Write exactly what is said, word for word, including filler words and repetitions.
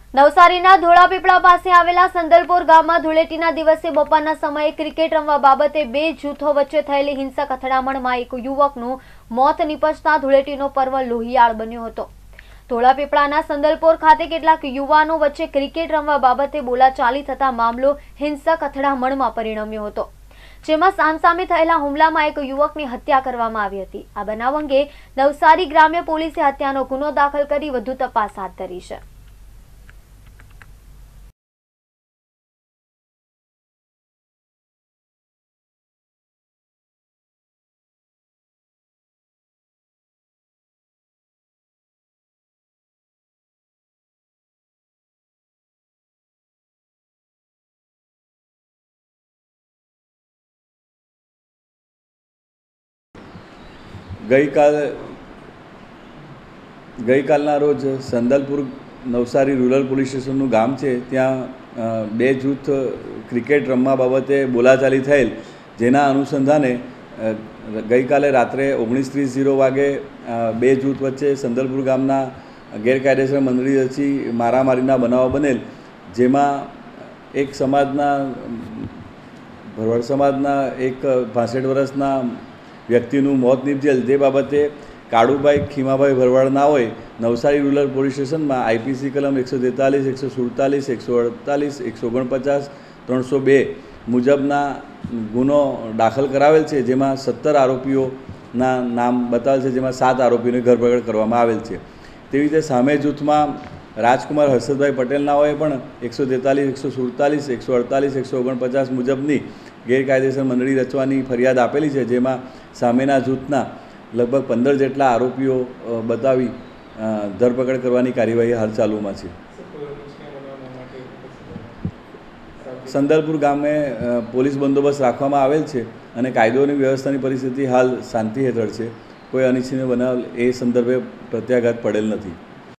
નવસારીના ધોળાપીપળા પાસે આવેલા સંદલપોર ગામમાં ધૂળેટીના દિવસે બપોરના સમયે ક્રિકેટ રમવા બાબતે બે જૂથો વચ્ચે થયેલી હિંસક અથડામણમાં એક યુવકનું મોત નીપજતા ધૂળેટીનો પર્વ લોહિયાળ બન્યો હતો। ધોળાપીપળાના સંદલપોર ખાતે કેટલાક યુવાનો વચ્ચે ક્રિકેટ રમવા બાબતે બોલાચાલી થતા મામલો હિંસક અથડામણમાં પરિણમ્યો હતો, જેમાં સામસામે થયેલા હુમલામાં એક યુવકની હત્યા કરવામાં આવી હતી। આ બનાવ અંગે નવસારી ગ્રામ્ય પોલીસે હત્યાનો ગુનો દાખલ કરી વધુ તપાસ હાથ ધરી છે। गई काल गई कालना रोज संदलपुर नवसारी रूरल पुलिस स्टेशनનું ગામ છે। ત્યાં બે જૂથ ક્રિકેટ રમવા બાબતે બોલાચાલી થયેલ, જેના અનુસંધાને ગઈકાલે રાત્રે ઓગણીસ ત્રીસ ઝીરો વાગે બે જૂથ વચ્ચે સંદલપુર ગામના ગેરકાયદેસર મંડળી રચી મારામારીના બનાવો બનેલ, જેમાં એક સમાજના ભરવાડ સમાજના એક પાસઠ વર્ષના વ્યક્તિનું મોત નીપજેલ। જે બાબતે કાળુભાઈ ખીમાભાઈ ભરવાડ ના હોય નવસારી રૂરલ પોલીસ સ્ટેશનમાં આઈપીસી કલમ એકસો તેતાલીસ એકસો સુડતાલીસ એકસો અડતાલીસ એકસો ઓગણપચાસ ત્રણસો બે મુજબના ગુનો દાખલ કરાવેલ છે, જેમાં સત્તર આરોપીઓના નામ બતાવેલ છે, જેમાં સાત આરોપીઓની ધરપકડ કરવામાં આવેલ છે। તેવી રીતે સામે જૂથમાં રાજકુમાર હર્ષદભાઈ પટેલના હોય પણ એકસો તેતાલીસ એકસો સુડતાલીસ એકસો અડતાલીસ એકસો ઓગણપચાસ મુજબની ગેરકાયદેસર મંડળી રચવાની ફરિયાદ આપેલી છે, જેમાં સામેના જૂથના લગભગ પંદર જેટલા આરોપીઓ બતાવી ધરપકડ કરવાની કાર્યવાહી હાલ ચાલુમાં છે। સંદલપુર ગામે પોલીસ બંદોબસ્ત રાખવામાં આવેલ છે અને કાયદોની વ્યવસ્થાની પરિસ્થિતિ હાલ શાંતિ હેઠળ છે। કોઈ અનિચ્છનીય બનાવ એ સંદર્ભે પ્રત્યાઘાત પડેલ નથી।